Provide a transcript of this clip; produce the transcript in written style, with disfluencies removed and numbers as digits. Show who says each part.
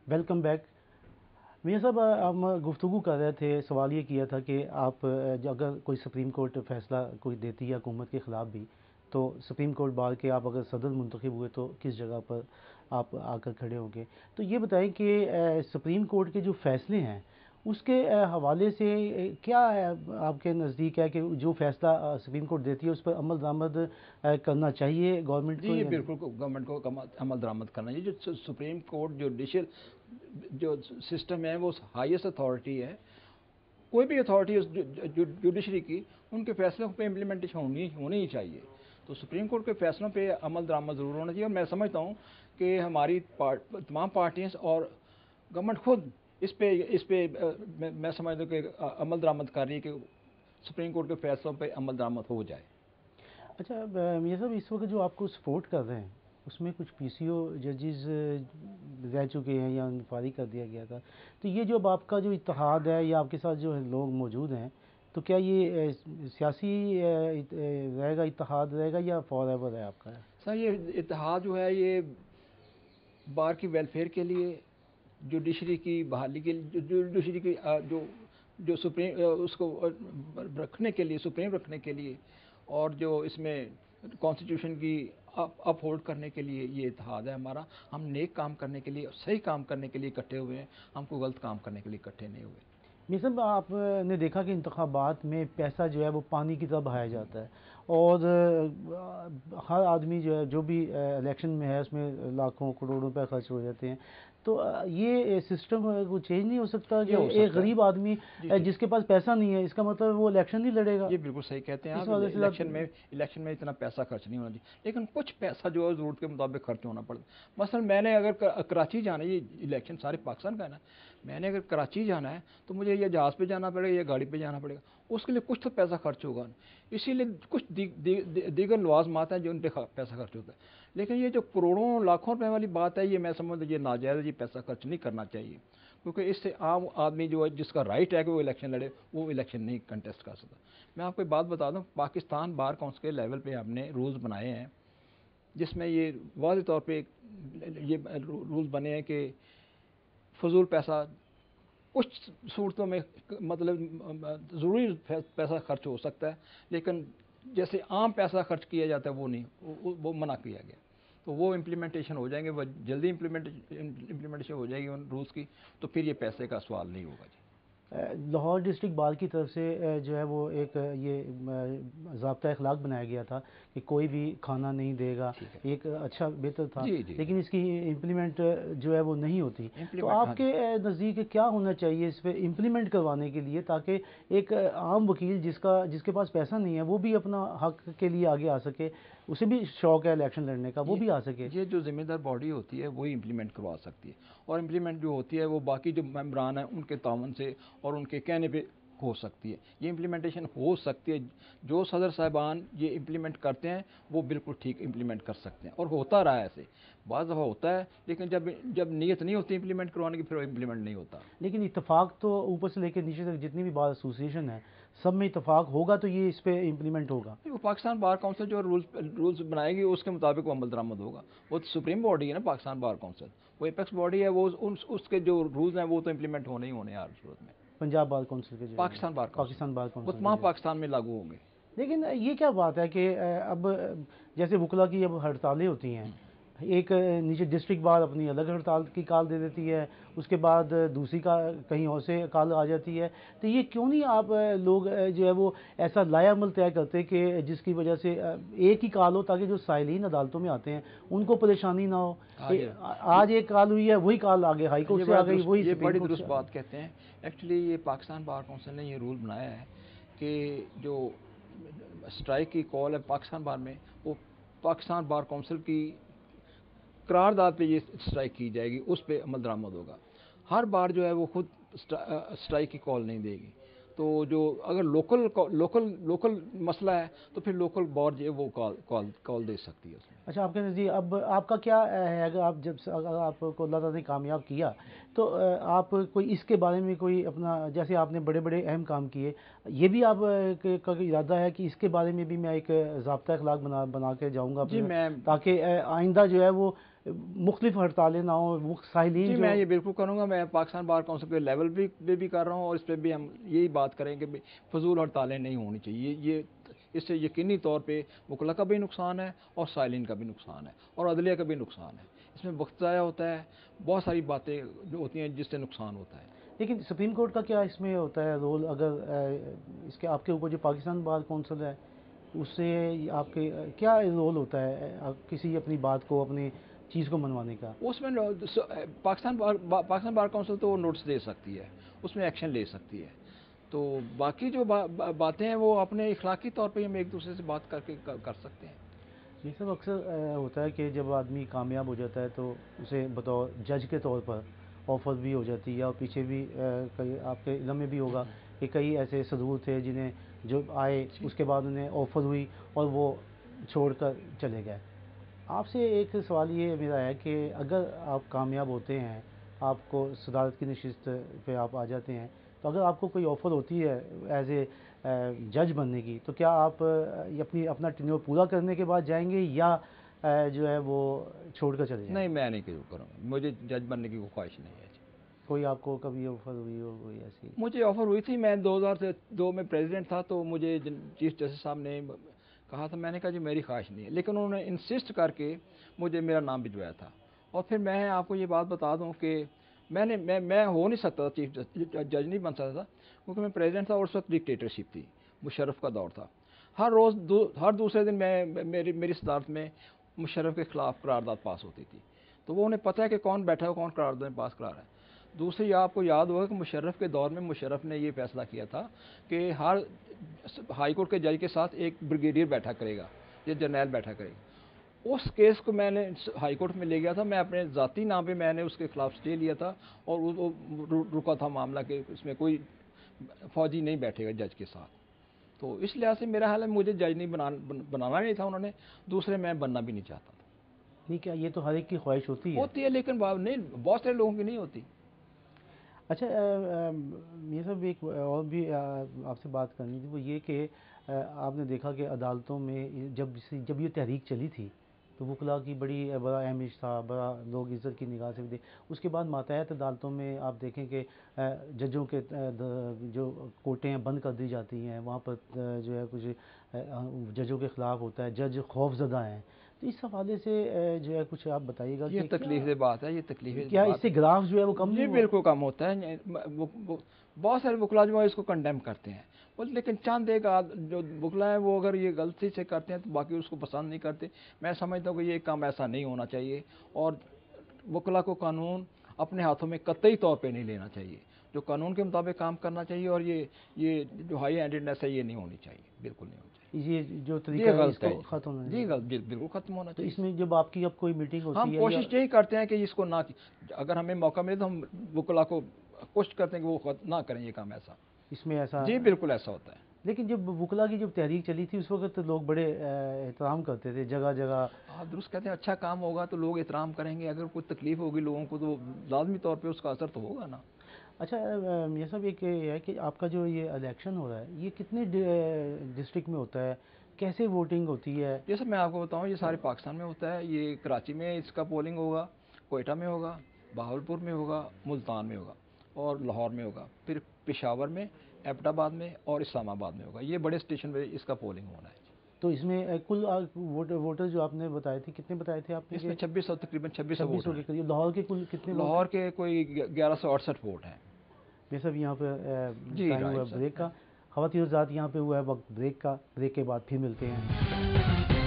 Speaker 1: Welcome back. میاں صاحب ہم گفتگو کر رہے تھے, سوال یہ کیا تھا کہ آپ اگر کوئی سپریم کورٹ فیصلہ کوئی دیتی ہے حکومت کے خلاف بھی, تو سپریم کورٹ بار کے آپ اگر صدر منتخب ہوئے تو کس جگہ پر آپ آ کر کھڑے ہوں گے. تو یہ بتائیں کہ سپریم کورٹ کے جو فیصلے ہیں اس کے حوالے سے کیا ہے آپ کے نزدیک ہے کہ جو فیصلہ سپریم کورٹ دیتی ہے اس پر عمل درآمد کرنا چاہیے گورنمنٹ
Speaker 2: جی
Speaker 1: کو؟
Speaker 2: یہ بالکل گورنمنٹ کو عمل درآمد کرنا ہے. یہ جو سپریم کورٹ جوڈیشل جو سسٹم ہے وہ ہائیسٹ اتھارٹی ہے. کوئی بھی اتھارٹی جوڈیشری کی, ان کے فیصلوں پہ امپلیمنٹیشن ہونی ہی چاہیے. تو سپریم کورٹ کے فیصلوں پہ عمل درآمد ضرور ہونا چاہیے. اور میں سمجھتا ہوں کہ ہماری تمام پارٹیاں اور گورنمنٹ خود اس پہ میں سمجھتا ہوں کہ عمل درآمد کر رہی ہے کہ سپریم کورٹ کے فیصلوں پہ عمل درآمد ہو جائے.
Speaker 1: اچھا میاں صاحب, اس وقت جو آپ کو سپورٹ کر رہے ہیں اس میں کچھ پی سی او ججز رہ چکے ہیں یا فارغ کر دیا گیا تھا, تو یہ جو اب آپ کا جو اتحاد ہے یا آپ کے ساتھ جو لوگ موجود ہیں, تو کیا یہ سیاسی رہے گا, اتحاد رہے گا یا فار ایور ہے آپ کا؟
Speaker 2: سر یہ اتحاد جو ہے یہ بار کی ویلفیئر کے لیے, جوڈیشری کی بحالی کے لیے, جوڈیشری کی جو سپریم اس کو رکھنے کے لیے, سپریم رکھنے کے لیے, اور جو اس میں کانسٹیٹیوشن کی اپ ہولڈ کرنے کے لیے یہ اتحاد ہے ہمارا. ہم نیک کام کرنے کے لیے, صحیح کام کرنے کے لیے اکٹھے ہوئے ہیں, ہم کو غلط کام کرنے کے لیے اکٹھے نہیں ہوئے.
Speaker 1: میاں صاحب آپ نے دیکھا کہ انتخابات میں پیسہ جو ہے وہ پانی کی طرح بہایا جاتا ہے, اور ہر آدمی جو ہے جو بھی الیکشن میں ہے اس میں لاکھوں کروڑوں روپے خرچ ہو جاتے ہیں. تو یہ سسٹم کو چینج نہیں ہو سکتا کہ ایک غریب آدمی جس کے پاس پیسہ نہیں ہے, اس کا مطلب وہ الیکشن نہیں لڑے گا؟
Speaker 2: یہ بالکل صحیح کہتے ہیں
Speaker 1: اس
Speaker 2: آپ,
Speaker 1: وجہ سے
Speaker 2: الیکشن میں اتنا پیسہ خرچ نہیں ہونا چاہیے, لیکن کچھ پیسہ جو ہے ضرورت کے مطابق خرچ ہونا پڑتا ہے. مثلا میں نے اگر کراچی جانا ہے, یہ الیکشن سارے پاکستان کا ہے نا, میں نے اگر کراچی جانا ہے تو مجھے یا جہاز پہ جانا پڑے گا یا گاڑی پہ جانا پڑے گا, اس کے لیے کچھ تو پیسہ خرچ ہوگا. اسی لیے کچھ دیگر لوازمات ہیں جو ان پہ پیسہ خرچ ہوتا ہے. لیکن یہ جو کروڑوں لاکھوں روپے والی بات ہے, یہ میں سمجھتا ہوں یہ ناجائز, یہ پیسہ خرچ نہیں کرنا چاہیے, کیونکہ اس سے عام آدمی جو ہے جس کا رائٹ ہے کہ وہ الیکشن لڑے, وہ الیکشن نہیں کنٹیسٹ کر سکتا. میں آپ کو ایک بات بتا دوں, پاکستان بار کونسل کے لیول پہ ہم نے رولز بنائے ہیں جس میں یہ واضح طور پہ یہ رولز بنے ہیں کہ فضول پیسہ کچھ صورتوں میں مطلب ضروری پیسہ خرچ ہو سکتا ہے, لیکن جیسے عام پیسہ خرچ کیا جاتا ہے وہ نہیں, وہ منع کیا گیا. تو وہ امپلیمنٹیشن ہو جائیں گے, وہ جلدی امپلیمنٹیشن ہو جائے گی ان رولز کی, تو پھر یہ پیسے کا سوال نہیں ہوگا. جی
Speaker 1: لاہور ڈسٹرکٹ بار کی طرف سے جو ہے وہ ایک یہ ضابطہ اخلاق بنایا گیا تھا کہ کوئی بھی کھانا نہیں دے گا, ایک اچھا بہتر تھا, لیکن اس کی امپلیمنٹ جو ہے وہ نہیں ہوتی. تو آپ کے نزدیک کیا ہونا چاہیے اس پہ امپلیمنٹ کروانے کے لیے, تاکہ ایک عام وکیل جس کے پاس پیسہ نہیں ہے وہ بھی اپنا حق کے لیے آگے آ سکے, اسے بھی شوق ہے الیکشن لڑنے کا, وہ بھی آ سکے؟
Speaker 2: یہ جو ذمہ دار باڈی ہوتی ہے وہی امپلیمنٹ کروا سکتی ہے, اور امپلیمنٹ جو ہوتی ہے وہ باقی جو ممبران ہیں ان کے تعاون سے اور ان کے کہنے پہ ہو سکتی ہے. یہ امپلیمنٹیشن ہو سکتی ہے, جو صدر صاحبان یہ امپلیمنٹ کرتے ہیں وہ بالکل ٹھیک امپلیمنٹ کر سکتے ہیں, اور ہوتا رہا ہے ایسے بعض دفعہ ہوتا ہے, لیکن جب نیت نہیں ہوتی امپلیمنٹ کروانے کی پھر وہ امپلیمنٹ نہیں ہوتا.
Speaker 1: لیکن اتفاق تو اوپر سے لے کے نیچے تک جتنی بھی بار ایسوسیشن ہے سب میں اتفاق ہوگا تو یہ اس پہ امپلیمنٹ ہوگا.
Speaker 2: وہ پاکستان بار کونسل جو رولز بنائے گی اس کے مطابق وہ عمل درآمد ہوگا. وہ سپریم باڈی ہے نا پاکستان بار کونسل, وہ ایپیکس باڈی ہے, وہ اس کے جو رولز ہیں وہ تو امپلیمنٹ ہونے ہی ہونے ہر صورت میں.
Speaker 1: پنجاب بار کونسل کے جو
Speaker 2: پاکستان بار
Speaker 1: کونسل
Speaker 2: وہ تمام پاکستان میں لاگو ہوں گے.
Speaker 1: لیکن یہ کیا بات ہے کہ اب جیسے وکلا کی اب ہڑتالیں ہوتی ہیں, ایک نیچے ڈسٹرکٹ بار اپنی الگ ہڑتال کی کال دے دیتی ہے, اس کے بعد دوسری کا کہیں اور سے کال آ جاتی ہے, تو یہ کیوں نہیں آپ لوگ جو ہے وہ ایسا لایا عمل طے کرتے کہ جس کی وجہ سے ایک ہی کال ہو, تاکہ جو سائلین عدالتوں میں آتے ہیں ان کو پریشانی نہ ہو. آج ایک کال ہوئی ہے, وہی کال آگے ہائی کورٹ سے آ گئی, وہی
Speaker 2: یہ بڑی درست بات کہتے ہیں. ایکچولی یہ پاکستان بار کونسل نے یہ رول بنایا ہے کہ جو اسٹرائک کی کال ہے پاکستان بار میں, وہ پاکستان بار کونسل کی قرارداد پہ یہ اسٹرائک کی جائے گی, اس پہ عمل درآمد ہوگا. ہر بار جو ہے وہ خود اسٹرائک کی کال نہیں دے گی. تو جو اگر لوکل مسئلہ ہے تو پھر لوکل بار جو ہے وہ کال دے سکتی ہے اس میں.
Speaker 1: اچھا, آپ کے نزدیک اب آپ کا کیا ہے, اگر آپ کو اللہ تعالیٰ نے کامیاب کیا تو آپ کوئی اس کے بارے میں کوئی اپنا, جیسے آپ نے بڑے بڑے اہم کام کیے, یہ بھی آپ کا ارادہ ہے کہ اس کے بارے میں بھی میں ایک ضابطہ اخلاق بنا کے جاؤں گا,
Speaker 2: جی میں
Speaker 1: تاکہ آئندہ جو ہے وہ مختلف ہڑتالیں نہ ہوں، وہ سائلین
Speaker 2: جی
Speaker 1: جو
Speaker 2: میں یہ بالکل کروں گا، میں پاکستان بار کونسل کے لیول بھی کر رہا ہوں، اور اس پہ بھی ہم یہی بات کریں کہ فضول ہڑتالیں نہیں ہونی چاہیے. یہ اس سے یقینی طور پہ وکلا کا بھی نقصان ہے اور سائلین کا بھی نقصان ہے اور عدلیہ کا بھی نقصان ہے. اس میں وقت ضائع ہوتا ہے، بہت ساری باتیں جو ہوتی ہیں جس سے نقصان ہوتا ہے.
Speaker 1: لیکن سپریم کورٹ کا کیا اس میں ہوتا ہے رول؟ اگر اس کے آپ کے اوپر جو پاکستان بار کونسل ہے اس سے آپ کے کیا رول ہوتا ہے کسی اپنی بات کو، اپنی چیز کو منوانے کا؟
Speaker 2: اس میں پاکستان بار کونسل تو وہ نوٹس دے سکتی ہے، اس میں ایکشن لے سکتی ہے. تو باقی جو باتیں ہیں وہ اپنے اخلاقی طور پہ ہم ایک دوسرے سے بات کر کے کر سکتے ہیں.
Speaker 1: یہ سب اکثر ہوتا ہے کہ جب آدمی کامیاب ہو جاتا ہے تو اسے بطور جج کے طور پر آفر بھی ہو جاتی ہے، اور پیچھے بھی کئی آپ کے علم میں بھی ہوگا کہ کئی ایسے صدور تھے جنہیں جو آئے اس کے بعد انہیں آفر ہوئی اور وہ چھوڑ کر چلے گئے. آپ سے ایک سوال یہ میرا ہے کہ اگر آپ کامیاب ہوتے ہیں، آپ کو صدارت کی نشست پہ آپ آ جاتے ہیں، تو اگر آپ کو کوئی آفر ہوتی ہے ایز اے جج بننے کی، تو کیا آپ اپنا ٹینیور پورا کرنے کے بعد جائیں گے یا جو ہے وہ چھوڑ کر چلے جائیں گے؟
Speaker 2: نہیں میں نہیں کروں گا، مجھے جج بننے کی کوئی خواہش نہیں ہے.
Speaker 1: کوئی آپ کو کبھی آفر ہوئی ہو کوئی ایسی؟
Speaker 2: مجھے آفر ہوئی تھی، میں 2002 میں پریزیڈنٹ تھا، تو مجھے چیف جسٹس صاحب نے کہا تھا، میں نے کہا جی میری خواہش نہیں ہے، لیکن انہوں نے انسسٹ کر کے مجھے میرا نام بھجوایا تھا. اور پھر میں آپ کو یہ بات بتا دوں کہ میں ہو نہیں سکتا تھا، چیف جج نہیں بن سکتا تھا، کیونکہ میں پریزیڈنٹ تھا اور اس وقت ڈکٹیٹرشپ تھی، مشرف کا دور تھا. ہر روز ہر دوسرے دن میری صدارت میں مشرف کے خلاف قرارداد پاس ہوتی تھی. تو وہ انہیں پتہ ہے کہ کون بیٹھا ہے، کون قرارداد پاس کرا رہا ہے. دوسری آپ کو یاد ہوگا کہ مشرف کے دور میں مشرف نے یہ فیصلہ کیا تھا کہ ہر ہائی کورٹ کے جج کے ساتھ ایک بریگیڈیئر بیٹھا کرے گا یا جرنیل بیٹھا کرے گا. اس کیس کو میں نے ہائی کورٹ میں لے گیا تھا، میں اپنے ذاتی نام پہ میں نے اس کے خلاف سٹے لیا تھا اور وہ رکا تھا معاملہ کہ اس میں کوئی فوجی نہیں بیٹھے گا جج کے ساتھ. تو اس لحاظ سے میرا حال ہے مجھے جج نہیں بنانا نہیں تھا انہوں نے، دوسرے میں بننا بھی نہیں چاہتا تھا.
Speaker 1: ٹھیک ہے، یہ تو ہر ایک کی خواہش ہوتی ہے
Speaker 2: لیکن نہیں، بہت سارے لوگوں کی نہیں ہوتی.
Speaker 1: اچھا یہ سب ایک اور بھی آپ سے بات کرنی تھی، وہ یہ کہ آپ نے دیکھا کہ عدالتوں میں جب یہ تحریک چلی تھی تو وکلاء کی بڑا اہمش تھا، بڑا لوگ عزت کی نگاہ سے بھی اس کے بعد ماتحت عدالتوں میں آپ دیکھیں کہ ججوں کے جو کوٹیں بند کر دی جاتی ہیں، وہاں پر جو ہے کچھ ججوں کے خلاف ہوتا ہے، جج خوف زدہ ہیں. تو اس حوالے سے جو ہے کچھ آپ بتائیے گا
Speaker 2: یہ
Speaker 1: کہ
Speaker 2: تکلیف دہ بات ہے، یہ تکلیف
Speaker 1: کیا اس سے گراف جو ہے وہ کم
Speaker 2: جی
Speaker 1: نہیں ہوا؟
Speaker 2: بالکل کم ہوتا ہے. بہت سارے وکلا جو ہے اس کو کنڈیم کرتے ہیں، لیکن چاند ایک جو وکلا ہے وہ اگر یہ غلطی سے کرتے ہیں تو باقی اس کو پسند نہیں کرتے. میں سمجھتا ہوں کہ یہ کام ایسا نہیں ہونا چاہیے، اور وکلا کو قانون اپنے ہاتھوں میں قطعی طور پہ نہیں لینا چاہیے. جو قانون کے مطابق کام کرنا چاہیے، اور یہ جو ہائی ہینڈیڈنیس ہے یہ نہیں ہونی چاہیے، بالکل نہیں ہونی چاہیے.
Speaker 1: یہ جو طریقہ
Speaker 2: یہ
Speaker 1: ہے اس
Speaker 2: غلط ہے
Speaker 1: کو ختم ہونا
Speaker 2: جی،
Speaker 1: چاہیے.
Speaker 2: غلط بالکل ختم ہونا
Speaker 1: تو
Speaker 2: چاہیے.
Speaker 1: اس میں جب آپ کی اب کوئی میٹنگ
Speaker 2: ہم
Speaker 1: ہوتی ہے
Speaker 2: کوشش یہی کرتے ہیں کہ اس کو نہ، اگر ہمیں موقع ملے تو ہم وکلا کو کوشش کرتے ہیں کہ وہ نہ کریں یہ کام ایسا.
Speaker 1: اس میں ایسا
Speaker 2: جی بالکل ایسا ہوتا ہے.
Speaker 1: لیکن جب وکلا کی جب تحریک چلی تھی اس وقت لوگ بڑے احترام کرتے تھے جگہ جگہ.
Speaker 2: آپ درست کہتے ہیں، اچھا کام ہوگا تو لوگ احترام کریں گے، اگر کوئی تکلیف ہوگی لوگوں کو تو لازمی طور پہ اس کا اثر تو ہوگا نا.
Speaker 1: اچھا یہ سب ایک ہے کہ آپ کا جو یہ الیکشن ہو رہا ہے یہ کتنے ڈسٹرکٹ میں ہوتا ہے، کیسے ووٹنگ ہوتی ہے؟
Speaker 2: جیسے میں آپ کو بتاؤں یہ سارے پاکستان میں ہوتا ہے. یہ کراچی میں اس کا پولنگ ہوگا، کوئٹہ میں ہوگا، بہاولپور میں ہوگا، ملتان میں ہوگا اور لاہور میں ہوگا، پھر پشاور میں، ایبٹ آباد میں اور اسلام آباد میں ہوگا. یہ بڑے اسٹیشن پہ اس کا پولنگ ہونا ہے.
Speaker 1: تو اس میں کل ووٹر جو آپ نے بتائے تھے کتنے بتائے تھے آپ نے؟
Speaker 2: اس میں 2600 تقریباً 2600 ووٹ
Speaker 1: کے
Speaker 2: ہیں.
Speaker 1: قریب. لاہور کے کل کتنے؟
Speaker 2: لاہور کے کوئی 1168 ووٹ ہیں.
Speaker 1: یہ سب یہاں پہ
Speaker 2: جی
Speaker 1: ٹائم ہوا ہے بریک کا. خواتین و حضرات یہاں پہ ہوا ہے وقت بریک کا، بریک کے بعد پھر ملتے ہیں.